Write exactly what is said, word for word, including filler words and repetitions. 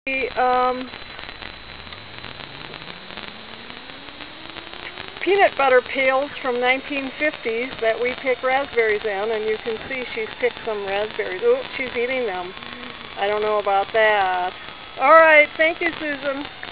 The um, peanut butter pails from nineteen fifties that we pick raspberries in, and you can see she's picked some raspberries. Oh, she's eating them. I don't know about that. All right, thank you, Susan.